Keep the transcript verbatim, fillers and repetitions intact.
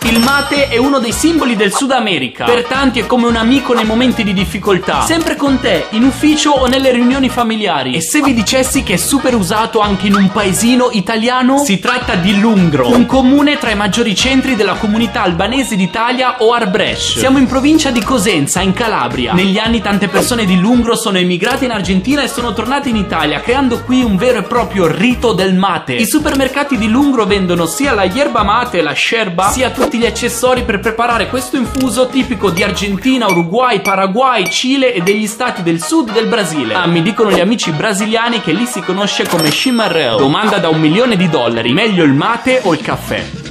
Il mate è uno dei simboli del Sud America. Per tanti è come un amico nei momenti di difficoltà, sempre con te, in ufficio o nelle riunioni familiari. E se vi dicessi che è super usato anche in un paesino italiano? Si tratta di Lungro, un comune tra i maggiori centri della comunità albanese d'Italia o Arbresh. Siamo in provincia di Cosenza, in Calabria. Negli anni tante persone di Lungro sono emigrate in Argentina e sono tornate in Italia, creando qui un vero e proprio rito del mate. I supermercati di Lungro vendono sia la yerba mate, la sherba, sia tutti gli accessori per preparare questo infuso tipico di Argentina, Uruguay, Paraguay, Cile e degli stati del sud del Brasile. Ah, mi dicono gli amici brasiliani che lì si conosce come chimarrão. Domanda da un milione di dollari: meglio il mate o il caffè?